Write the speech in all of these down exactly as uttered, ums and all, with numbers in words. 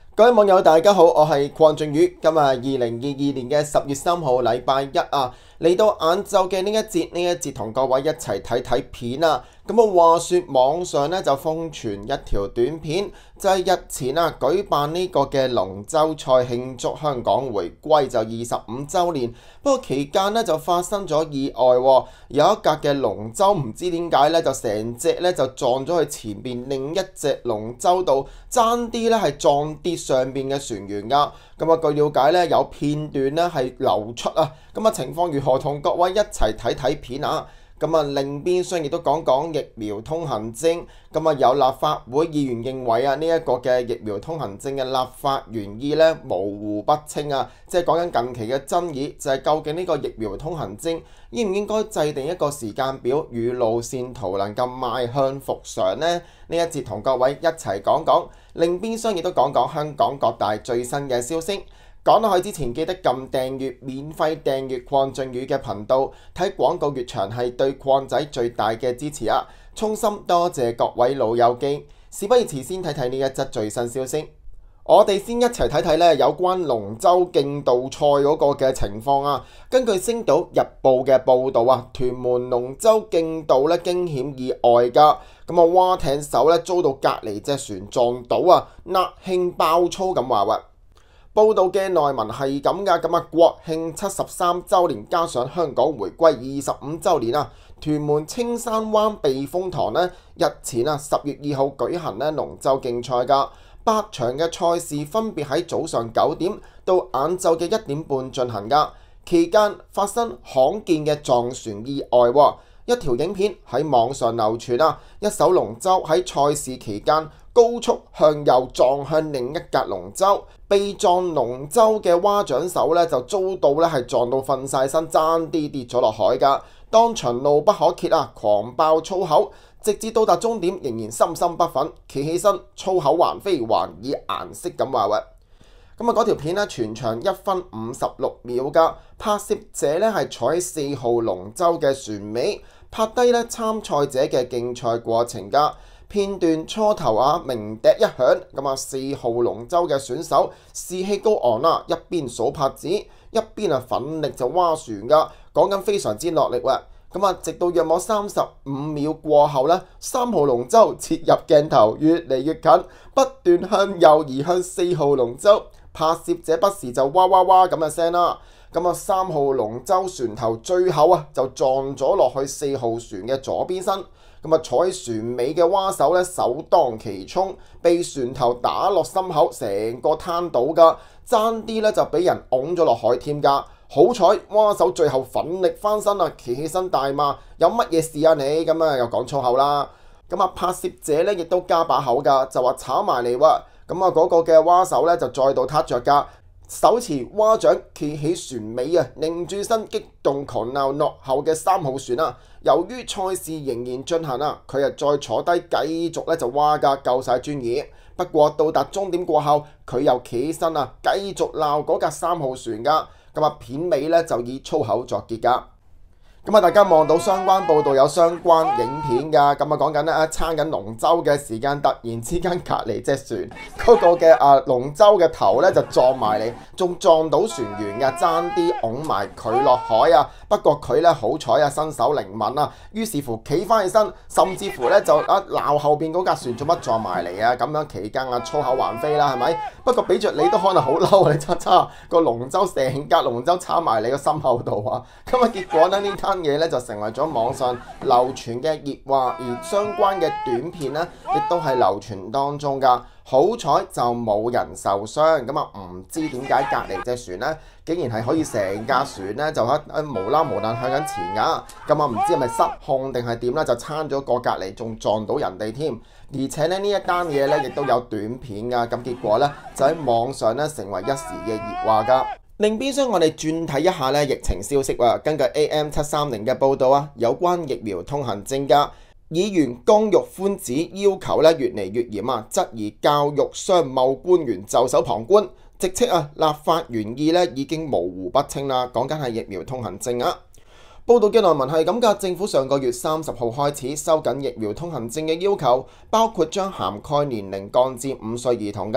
各位網友大家好，我係鄺俊宇。今日係二零二二年嘅十月三號，禮拜一啊，嚟到晏晝嘅呢一節，呢一節同各位一齊睇睇片啊。咁啊，話說網上咧就瘋傳一條短片，就係、是、日前啊舉辦呢個嘅龍舟賽慶祝香港回歸就二十五週年。不過期間咧就發生咗意外喎，有一架嘅龍舟唔知點解咧就成隻咧就撞咗去前邊另一隻龍舟度，爭啲咧係撞跌上邊嘅船員㗎。咁啊，據了解咧有片段咧係流出啊。咁啊，情況如何？同各位一齊睇睇片啊！咁啊，另邊廂亦都講講疫苗通行證。咁啊，有立法會議員認為啊，呢一個嘅疫苗通行證嘅立法原意咧模糊不清啊，即係講緊近期嘅爭議，就係究竟呢個疫苗通行證應唔應該制定一個時間表與路線圖，能夠邁向復常呢？呢一節同各位一齊講講。另邊廂亦都講講香港各大最新嘅消息。講落去之前，記得撳訂閱，免費訂閱鄺俊宇嘅頻道，睇廣告越長係對鄺仔最大嘅支持啊！衷心多謝各位老友記。事不宜遲，先睇睇呢一則最新消息。我哋先一齊睇睇咧有關龍舟競渡賽嗰個嘅情況啊。根據《星島日報》嘅報導啊，屯門龍舟競渡咧驚險意外㗎。咁啊，蛙艇手咧遭到隔離隻船撞到啊，壓興爆粗咁話喎。報道嘅內文係咁噶，咁啊國慶七十三週年加上香港回歸二十五週年啊，屯門青山灣避風塘呢日前啊十月二號舉行呢龍舟競賽噶，八場嘅賽事分別喺早上九點到晏晝嘅一點半進行噶，期間發生罕見嘅撞船意外喎，一條影片喺網上流傳啊，一艘龍舟喺賽事期間高速向右撞向另一架龍舟，被撞龍舟嘅蛙掌手咧就遭到咧係撞到瞓晒身，爭啲跌咗落海㗎，當場怒不可遏啊，狂爆粗口，直至到達終點仍然心心不忿，企起身粗口橫飛，還以顏色咁話喎。咁啊，嗰條片咧全長一分五十六秒㗎，拍攝者咧係坐喺四號龍舟嘅船尾，拍低咧參賽者嘅競賽過程㗎。片段初頭啊，鳴笛一響，咁啊四號龍舟嘅選手士氣高昂啦，一邊數拍子，一邊啊奮力就蛙船噶，講緊非常之落力喎。咁啊，直到約莫三十五秒過後咧，三號龍舟切入鏡頭，越嚟越近，不斷向右移向四號龍舟，拍攝者不時就哇哇哇咁嘅聲啦。咁啊，三號龍舟船頭最後啊就撞咗落去四號船嘅左邊身。咁啊，坐喺船尾嘅蛙手咧，首當其衝，被船頭打落心口，成個攤倒㗎，爭啲咧就俾人拱咗落海添㗎。好彩蛙手最後奮力翻身啊，企起身大罵：有乜嘢事啊你？咁啊又講粗口啦。咁啊，拍攝者咧亦都加把口㗎，就話炒埋嚟喎。咁啊，嗰個嘅蛙手咧就再度撻着㗎。手持蛙掌企起船尾啊，擰住身激動狂鬧落後嘅三號船啊！由於賽事仍然進行啊，佢啊再坐低繼續咧就蛙架夠晒專業。不過到達終點過後，佢又企起身啊，繼續鬧嗰架三號船噶。咁啊片尾咧就以粗口作結噶。咁啊，大家望到相關報道有相關影片㗎，咁啊講緊咧啊撐緊龍舟嘅時間，突然之間隔離隻船嗰個嘅啊龍舟嘅頭咧就撞埋嚟，仲撞到船員㗎，爭啲拱埋佢落海啊！不過佢咧好彩啊，身手靈敏啊，於是乎企翻起身，甚至乎咧就啊鬧後邊嗰架船做乜撞埋嚟啊！咁樣期間啊粗口橫飛啦，係咪？不過俾着你都可能好嬲啊！你叉叉個龍舟成架龍舟插埋你個心口度啊！咁啊結果咧呢單嘢咧就成為咗網上流傳嘅熱話，而相關嘅短片咧亦都係流傳當中㗎。好彩就冇人受傷，咁啊唔知點解隔離隻船咧，竟然係可以成架船咧就喺無啦無難向緊前㗎，咁啊唔知係咪失控定係點咧，就撐咗個隔離，仲撞到人哋添。而且咧呢一單嘢咧亦都有短片㗎，咁結果咧就喺網上咧成為一時嘅熱話㗎。另邊廂我哋轉睇一下咧疫情消息喎，根據 A M 七三零嘅報導啊，有關疫苗通行證㗎。議員江玉歡指要求咧越嚟越嚴啊，質疑教育商貿官員袖手旁觀，直斥啊立法原意咧已經模糊不清啦。講緊係疫苗通行證啊。報道嘅內文係咁㗎，政府上個月三十號開始收緊疫苗通行證嘅要求，包括將涵蓋年齡降至五歲兒童㗎。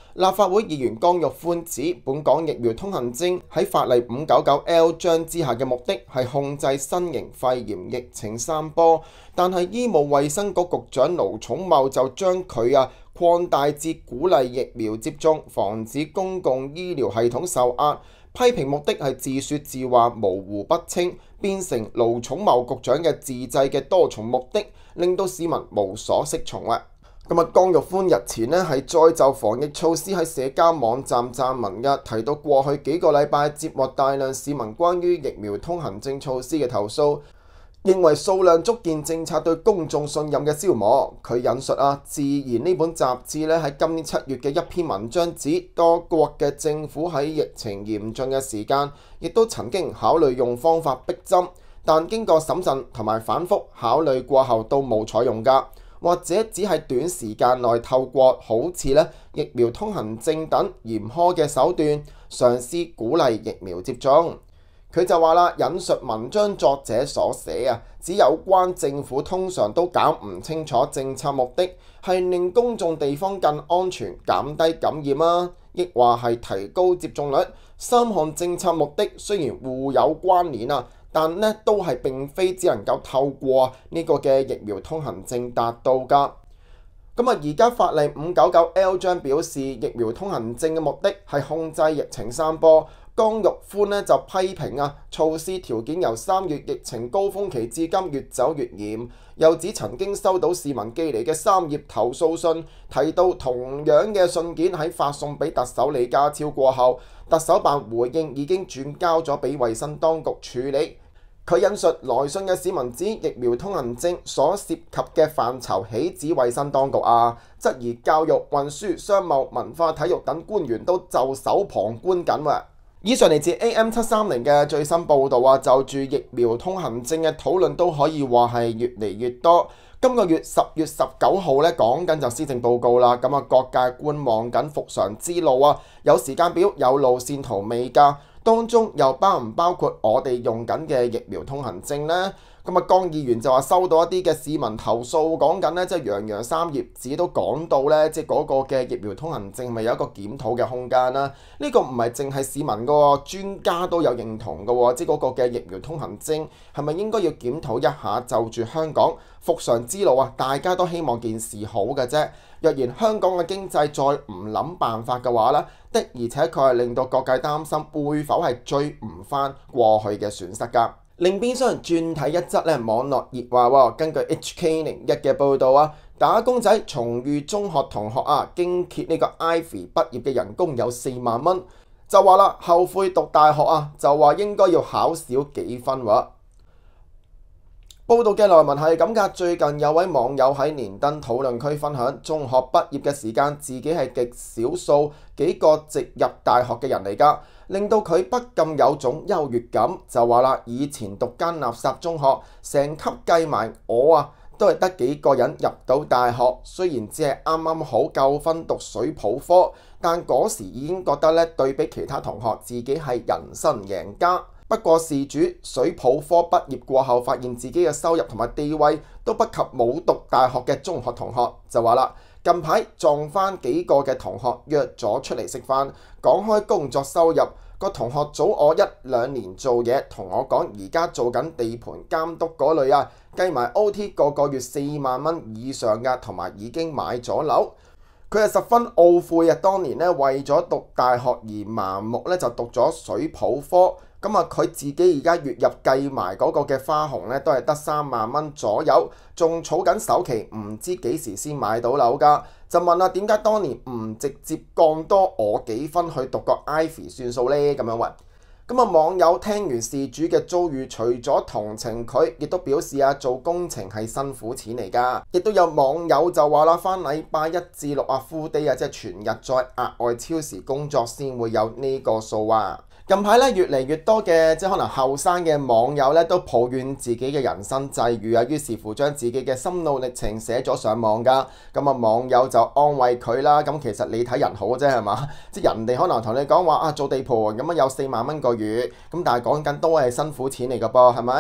立法會議員江玉歡指，本港疫苗通行證喺法例五九九 L 章之下嘅目的係控制新型肺炎疫情散播，但係醫務衛生局局長盧寵茂就將佢啊擴大至鼓勵疫苗接種，防止公共醫療系統受壓，批評目的係自說自話，模糊不清，變成盧寵茂局長嘅自製嘅多重目的，令到市民無所適從啦。咁啊，江玉歡日前呢係再就防疫措施喺社交網站撰文嘅，提到過去幾個禮拜接獲大量市民關於疫苗通行證措施嘅投訴，認為數量足見政策對公眾信任嘅消磨。佢引述啊，自然呢本雜誌咧喺今年七月嘅一篇文章指，多國嘅政府喺疫情嚴峻嘅時間，亦都曾經考慮用方法逼針，但經過審慎同埋反覆考慮過後都冇採用㗎。或者只係短時間內透過好似咧疫苗通行證等嚴苛嘅手段，嘗試鼓勵疫苗接種。佢就話啦，引述文章作者所寫啊，指有關政府通常都搞唔清楚政策目的係令公眾地方更安全、減低感染啊，亦話係提高接種率。三項政策目的雖然互有關聯啊，但呢都係並非只能夠透過呢個嘅疫苗通行證達到㗎。咁啊，而家法例五九九 L 章表示疫苗通行證嘅目的係控制疫情散播。江玉歡呢就批評啊，措施條件由三月疫情高峰期至今越走越嚴，又指曾經收到市民寄嚟嘅三頁投訴信，提到同樣嘅信件喺發送俾特首李家超過後，特首辦回應已經轉交咗俾衛生當局處理。佢引述來信嘅市民指，疫苗通行證所涉及嘅範疇豈止衛生當局啊，質疑教育、運輸、商務、文化、體育等官員都袖手旁觀緊喎。以上嚟自 A M 七三零嘅最新報導啊，就住疫苗通行證嘅討論都可以話係越嚟越多。今個月十月十九號咧講緊就施政報告啦，咁啊各界觀望緊復常之路啊，有時間表、有路線圖未㗎，當中又包唔包括我哋用緊嘅疫苗通行證呢？咁啊，江議員就話收到一啲嘅市民投訴，講緊咧，即係洋洋三頁紙都講到咧，即係嗰個嘅疫苗通行證咪有一個檢討嘅空間啦。呢個唔係淨係市民嘅喎，專家都有認同嘅喎，即係嗰個嘅疫苗通行證係咪應該要檢討一下？就住香港復常之路啊，大家都希望件事好嘅啫。若然香港嘅經濟再唔諗辦法嘅話咧，的而且確係令到各界擔心會否係追唔翻過去嘅損失㗎。另邊廂轉睇一則咧，網絡熱話喎，根據 H K 零一嘅報導啊，打工仔重遇中學同學啊，經揭呢個 Ivy 畢業嘅人工有四萬蚊，就話啦後悔讀大學啊，就話應該要考少幾分喎。報道嘅內文係咁㗎，最近有位網友喺連登討論區分享，中學畢業嘅時間自己係極少數幾個直入大學嘅人嚟㗎，令到佢不禁有種優越感，就話啦，以前讀間垃圾中學，成級計埋我啊，都係得幾個人入到大學，雖然只係啱啱好夠分讀水泡科，但嗰時已經覺得咧，對比其他同學，自己係人生贏家。不過事主水泡科畢業過後，發現自己嘅收入同埋地位都不及冇讀大學嘅中學同學，就話啦，近排撞返幾個嘅同學約咗出嚟食飯，講開工作收入，個同學早我一兩年做嘢，同我講而家做緊地盤監督嗰類啊，計埋 O T 個個月四萬蚊以上㗎，同埋已經買咗樓。佢係十分懊悔啊！當年咧為咗讀大學而盲目咧就讀咗水泡科，咁啊佢自己而家月入計埋嗰個嘅花紅咧都係得三萬蚊左右，仲儲緊首期，唔知幾時先買到樓㗎。就問啦，點解當年唔直接降多我幾分去讀個 Ivy 算數呢？咁樣話。咁啊，網友聽完事主嘅遭遇，除咗同情佢，亦都表示啊，做工程係辛苦錢嚟㗎。亦都有網友就話啦，返禮拜一至六啊，full day啊，即係全日再額外超時工作先會有呢個數啊。近排咧越嚟越多嘅即係可能後生嘅網友咧都抱怨自己嘅人生際遇啊，於是乎將自己嘅心路歷程寫咗上網㗎。咁啊，網友就安慰佢啦。咁其實你睇人好啫係嘛？即係人哋可能同你講話啊，做地盤咁樣有四萬蚊個月，咁但係講緊都係辛苦錢嚟㗎噃，係咪？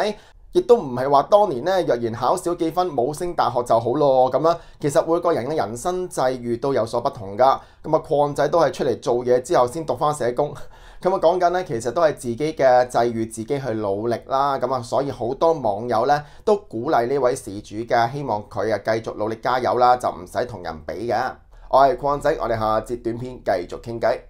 亦都唔係話當年咧，若然考少幾分冇升大學就好咯咁樣。其實每個人嘅人生際遇都有所不同㗎。咁啊，礦仔都係出嚟做嘢之後先讀返社工。咁啊，講緊咧，其實都係自己嘅際遇，自己去努力啦。咁啊，所以好多網友咧都鼓勵呢位事主嘅，希望佢啊繼續努力加油啦，就唔使同人比嘅。我係礦仔，我哋下節短片繼續傾偈。